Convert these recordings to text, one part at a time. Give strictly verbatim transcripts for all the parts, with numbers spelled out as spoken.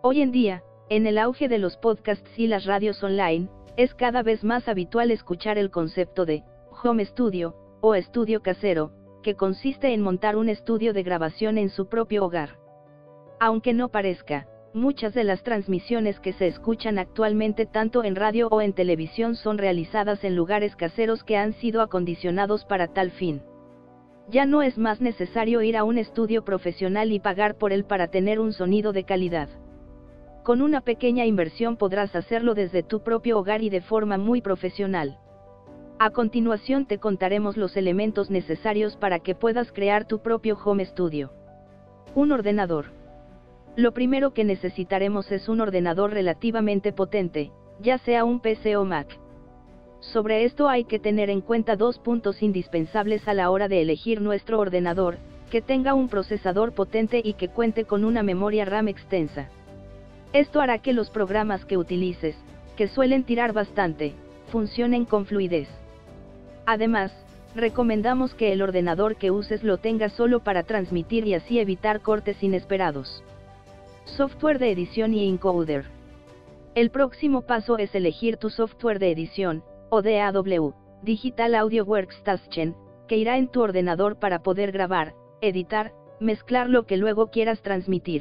Hoy en día, en el auge de los podcasts y las radios online, es cada vez más habitual escuchar el concepto de home studio, o estudio casero, que consiste en montar un estudio de grabación en su propio hogar. Aunque no parezca, muchas de las transmisiones que se escuchan actualmente tanto en radio o en televisión son realizadas en lugares caseros que han sido acondicionados para tal fin. Ya no es más necesario ir a un estudio profesional y pagar por él para tener un sonido de calidad. Con una pequeña inversión podrás hacerlo desde tu propio hogar y de forma muy profesional. A continuación te contaremos los elementos necesarios para que puedas crear tu propio home studio. Un ordenador. Lo primero que necesitaremos es un ordenador relativamente potente, ya sea un P C o Mac. Sobre esto hay que tener en cuenta dos puntos indispensables a la hora de elegir nuestro ordenador: que tenga un procesador potente y que cuente con una memoria RAM extensa. Esto hará que los programas que utilices, que suelen tirar bastante, funcionen con fluidez. Además, recomendamos que el ordenador que uses lo tenga solo para transmitir y así evitar cortes inesperados. Software de edición y encoder. El próximo paso es elegir tu software de edición, o D A W, Digital Audio Workstation, que irá en tu ordenador para poder grabar, editar, mezclar lo que luego quieras transmitir.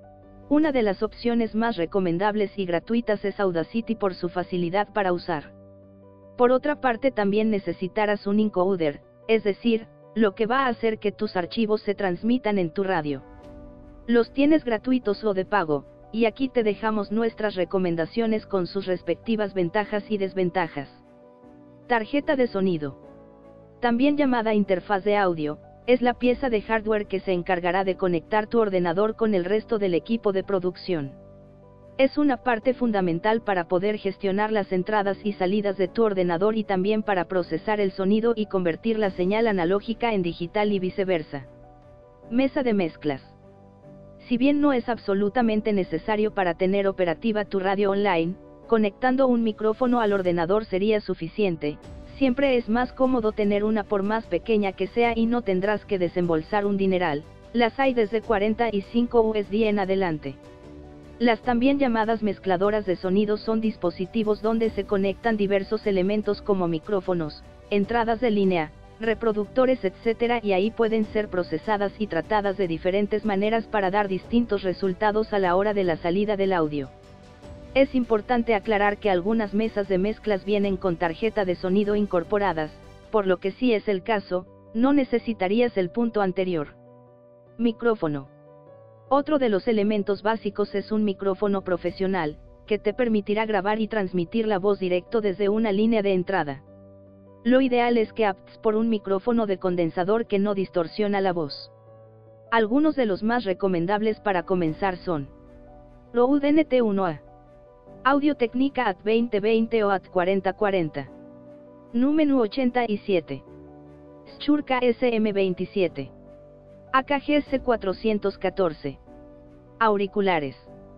Una de las opciones más recomendables y gratuitas es Audacity por su facilidad para usar. Por otra parte, también necesitarás un encoder, es decir, lo que va a hacer que tus archivos se transmitan en tu radio. Los tienes gratuitos o de pago, y aquí te dejamos nuestras recomendaciones con sus respectivas ventajas y desventajas. Tarjeta de sonido. También llamada interfaz de audio, es la pieza de hardware que se encargará de conectar tu ordenador con el resto del equipo de producción. Es una parte fundamental para poder gestionar las entradas y salidas de tu ordenador y también para procesar el sonido y convertir la señal analógica en digital y viceversa. Mesa de mezclas. Si bien no es absolutamente necesario para tener operativa tu radio online, conectando un micrófono al ordenador sería suficiente. Siempre es más cómodo tener una por más pequeña que sea y no tendrás que desembolsar un dineral. Las hay desde cuarenta y cinco U S D en adelante. Las también llamadas mezcladoras de sonido son dispositivos donde se conectan diversos elementos como micrófonos, entradas de línea, reproductores, etcétera, y ahí pueden ser procesadas y tratadas de diferentes maneras para dar distintos resultados a la hora de la salida del audio. Es importante aclarar que algunas mesas de mezclas vienen con tarjeta de sonido incorporadas, por lo que si es el caso, no necesitarías el punto anterior. Micrófono. Otro de los elementos básicos es un micrófono profesional, que te permitirá grabar y transmitir la voz directo desde una línea de entrada. Lo ideal es que optes por un micrófono de condensador que no distorsiona la voz. Algunos de los más recomendables para comenzar son Rode N T uno A, Audio-Technica A T veinte veinte o A T cuarenta cuarenta, Numenu ochenta y siete, Shure K S M veintisiete, A K G S cuatrocientos catorce. Auriculares.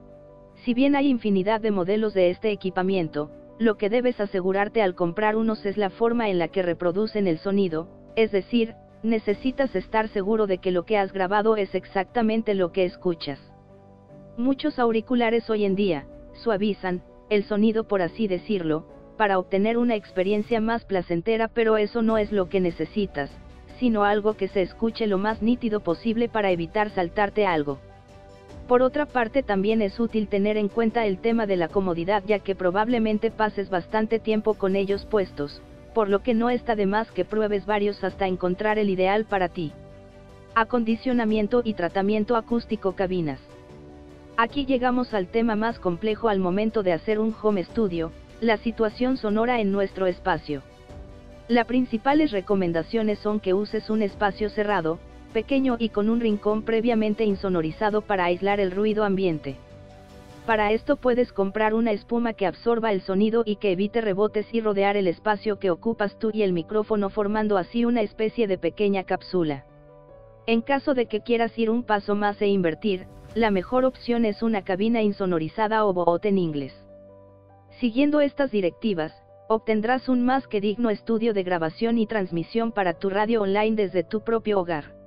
Si bien hay infinidad de modelos de este equipamiento, lo que debes asegurarte al comprar unos es la forma en la que reproducen el sonido, es decir, necesitas estar seguro de que lo que has grabado es exactamente lo que escuchas. Muchos auriculares hoy en día suavizan el sonido, por así decirlo, para obtener una experiencia más placentera, pero eso no es lo que necesitas, sino algo que se escuche lo más nítido posible para evitar saltarte algo. Por otra parte, también es útil tener en cuenta el tema de la comodidad, ya que probablemente pases bastante tiempo con ellos puestos, por lo que no está de más que pruebes varios hasta encontrar el ideal para ti. Acondicionamiento y tratamiento acústico cabinas. Aquí llegamos al tema más complejo al momento de hacer un home studio, la situación sonora en nuestro espacio. Las principales recomendaciones son que uses un espacio cerrado, pequeño y con un rincón previamente insonorizado para aislar el ruido ambiente. Para esto puedes comprar una espuma que absorba el sonido y que evite rebotes y rodear el espacio que ocupas tú y el micrófono, formando así una especie de pequeña cápsula. En caso de que quieras ir un paso más e invertir, la mejor opción es una cabina insonorizada o boot en inglés. Siguiendo estas directivas, obtendrás un más que digno estudio de grabación y transmisión para tu radio online desde tu propio hogar.